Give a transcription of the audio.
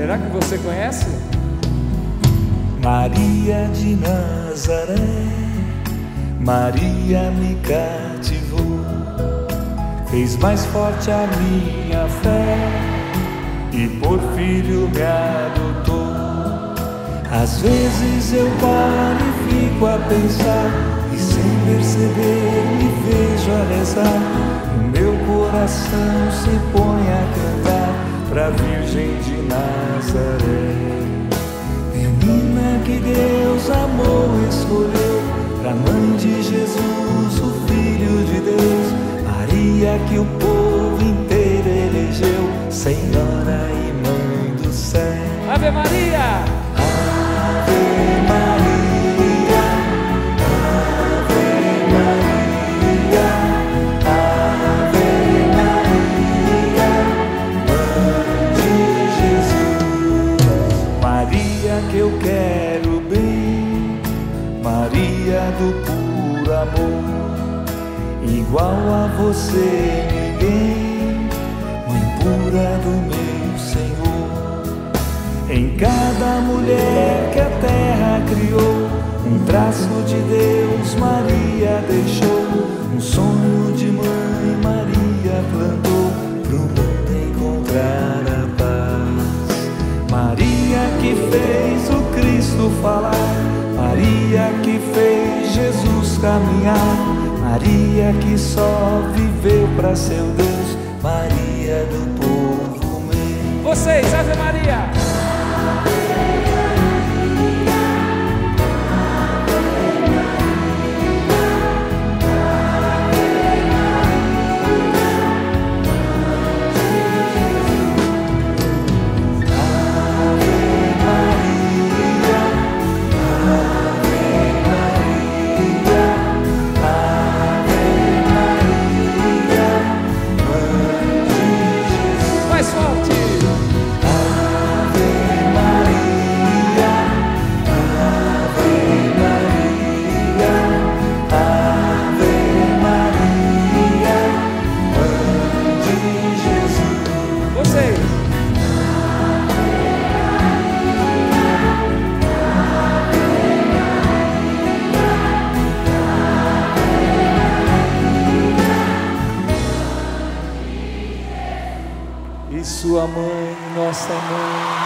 Será que você conhece? Maria de Nazaré, Maria me cativou, fez mais forte a minha fé e por filho me adotou. Às vezes eu paro e fico a pensar, e sem perceber me vejo a rezar. O meu coração se põe a cantar pra Virgem de Nazaré. Menina que Deus amou e escolheu, pra Mãe de Jesus, o Filho de Deus. Maria que o povo inteiro elegeu, Senhora e Mãe do céu. Ave Maria! Ave Maria, Ave Maria, Ave Maria, Mãe de Jesus. Maria que eu quero bem, Maria do puro amor, igual a você ninguém, Mãe pura do meu Senhor. Em cada mulher que a terra criou, um traço de Deus Maria deixou. Um sonho de mãe Maria plantou, pro mundo encontrar a paz. Maria que fez o Cristo falar, Maria que fez Jesus caminhar, Maria que só viveu pra seu Deus, Maria do povo meu. Vocês, Ave Maria! E sua mãe, nossa mãe,